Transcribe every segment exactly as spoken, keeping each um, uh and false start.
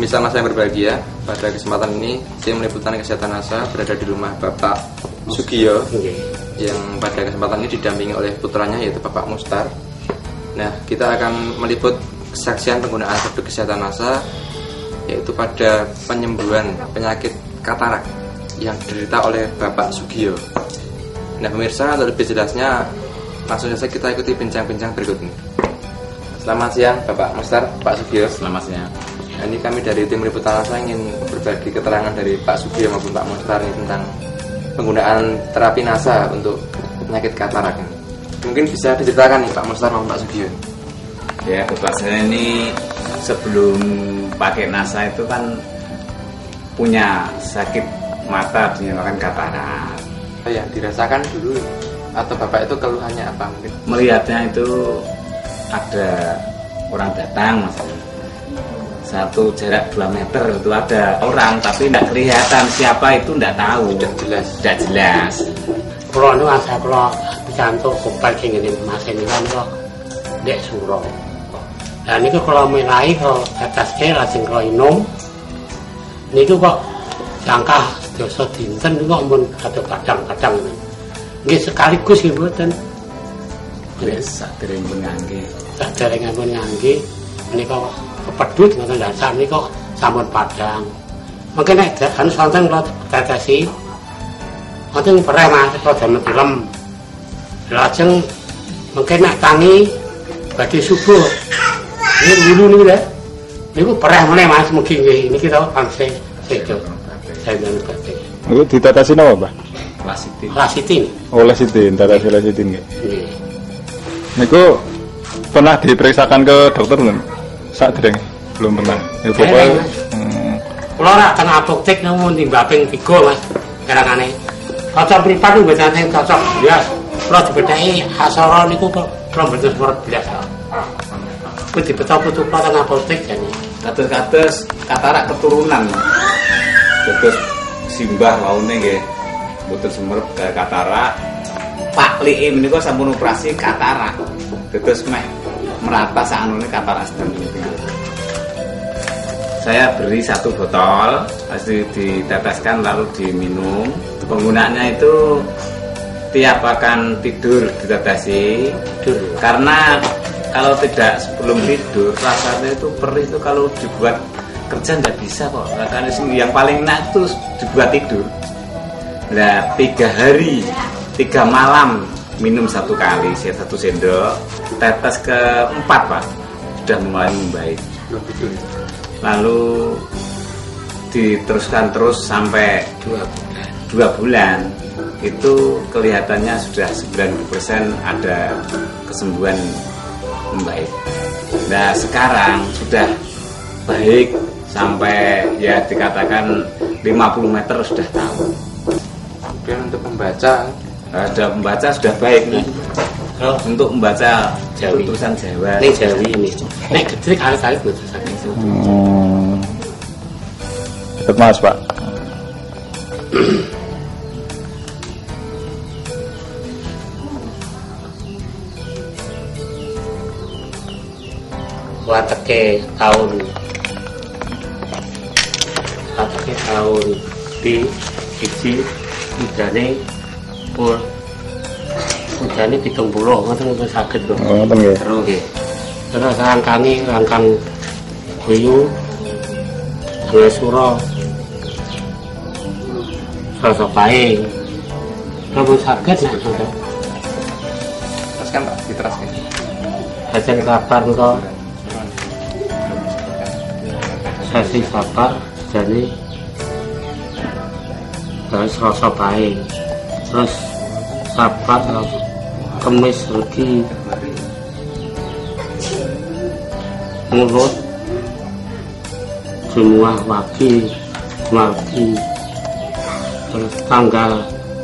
Pemirsa Nasa yang berbahagia, pada kesempatan ini tim liputan kesehatan Nasa berada di rumah Bapak Sugiyo yang pada kesempatan ini didampingi oleh putranya yaitu Bapak Mustar. Nah, kita akan meliput kesaksian penggunaan produk kesehatan Nasa yaitu pada penyembuhan penyakit katarak yang diderita oleh Bapak Sugiyo. Nah, pemirsa, untuk lebih jelasnya langsung saja kita ikuti bincang-bincang berikut ini. Selamat siang Bapak Mustar, Pak Sugiyo. Selamat siang. Nah, ini kami dari tim liputan Nasa ingin berbagi keterangan dari Pak Sugiyo maupun Pak Mustar ini tentang penggunaan terapi Nasa untuk penyakit katarak ini. Mungkin bisa diceritakan nih Pak Mustar maupun Pak Sugiyo. Ya, Bapak saya ini sebelum pakai Nasa itu kan punya sakit mata dinamakan katarak. Oh ya, dirasakan dulu atau Bapak itu keluhannya apa mungkin? Melihatnya itu ada orang datang mas, satu jarak dua meter itu ada orang tapi tidak kelihatan siapa itu, tidak tahu, tidak jelas, tidak jelas. Kalau itu asal kalau dicantuk kupal ini mas ini kan kok dek suro. Dan itu kalau mulai kalau atasnya langsung kalau minum, ini tuh kok jangka dosa dinten itu kok pun ada kadang-kadang ini sekaligus gitu kan. Biasa dari mengangge. Dari ngampun ngangge, ini kok kepedut ngoten dasar ini kok sampun padang. Mungkin nek anu sonten kula tetesi. Wonten pereh Mas kok jam film. Lajeng mungkin nek tangi badhe subuh. Ini dulu nih lho. Niku pereh meneh Mas mugi nggih niki to pangse sedo. Saya nang badhe. Niku ditetesi napa, Pak? Lasitin. Lasitin. Oh, lasitin, tetesi lasitin nggih. Nggih. Niku pernah diperiksakan ke dokter belum? Saat dereng belum pernah. Ya pokoknya. Hmm. Kalau nak tengah apotek namun di bapeng tiga Mas, kadang-kadang. Cocok pripat itu betul yang cocok. Ya, kalau dibedai hasoro niku kalau betul surat belas. Itu dibetul-betul kalau tengah apotek jadi. Kados-kados katarak keturunan. Terus simbah laune nggih. Mboten semerep ke katarak. Pak Liim niku sampun operasi katarak. Terus meh merata saanune katarak sedang. Saya beri satu botol, pasti diteteskan lalu diminum. Penggunaannya itu tiap akan tidur ditetesi. Tidur. Karena kalau tidak sebelum tidur rasanya itu perih itu kalau dibuat kerja nggak bisa kok. Rasanya yang paling enak itu dibuat tidur. Nah, tiga hari, tiga malam minum satu kali, satu sendok, tetes keempat Pak, sudah mulai membaik. Lalu diteruskan terus sampai dua bulan. Dua bulan itu kelihatannya sudah sembilan puluh persen ada kesembuhan membaik. Nah sekarang sudah baik sampai ya dikatakan lima puluh meter sudah tahu. Kemudian untuk membaca, ada membaca sudah baik nih. Oh. Untuk membaca Jawi. tulisan Jawa. Ini Jawi ini. Nek gedhe kali-kali betul sakit. Hmm. Tetap Mas, Pak. Wateke tahun Wateke tahun di iji udane pur udane pitung puluh ngoten ngoten saged lho. Ngoten nggih. Terus nggih. Terus rangkangi rangkang guyu dua sura sosok bae. Kalau saged nek ngoten. teruskan Pak, diteruskan. Hasil kabar kok sesi bapak jadi terus rasa baik terus sapat kemis lagi mulut semua waki waki terus tanggal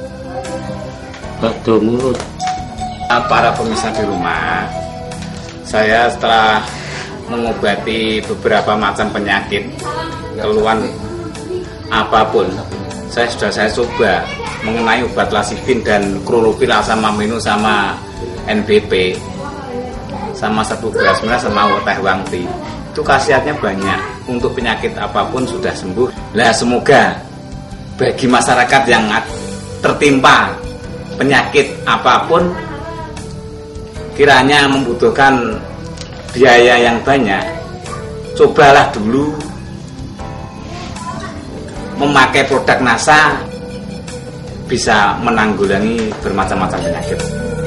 batu mulut. Para pemirsa di rumah, saya setelah mengobati beberapa macam penyakit, keluhan apapun, saya sudah saya coba mengenai obat lasitin dan klorofil asam amino sama N B P sama satu beras merah sama teh wangti. Itu khasiatnya banyak. untuk penyakit apapun sudah sembuh. Lah semoga bagi masyarakat yang tertimpa penyakit apapun, kiranya membutuhkan biaya yang banyak, cobalah dulu memakai produk NASA, bisa menanggulangi bermacam-macam penyakit.